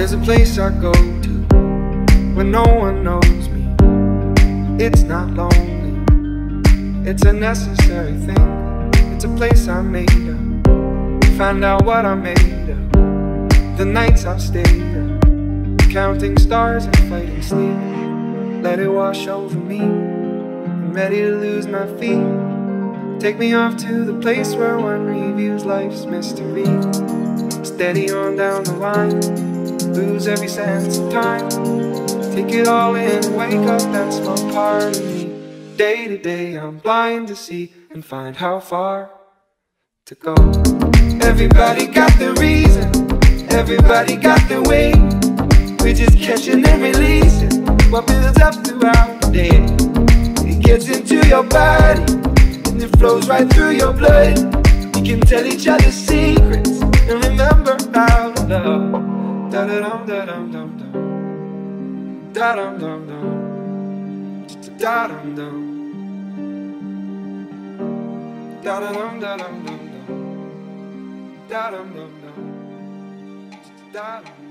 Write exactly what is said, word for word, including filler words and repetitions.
There's a place I go to when no one knows me. It's not lonely, it's a necessary thing. It's a place I made up, find out what I made of. The nights I've stayed up, counting stars and fighting sleep. Let it wash over me, I'm ready to lose my feet. Take me off to the place where one reviews life's mystery. Steady on down the line, lose every sense of time. Take it all in, wake up that small part of me. Day to day I'm blind to see and find how far to go. Everybody got their reason, everybody got their way. We're just catching and releasing what builds up throughout the day. It gets into your body and it flows right through your blood. We can tell each other secrets and remember how to love. Da da dum da dum dum dum, da dum dum dum, da dum dum, da da dum da dum dum dum, da dum dum dum, da dum.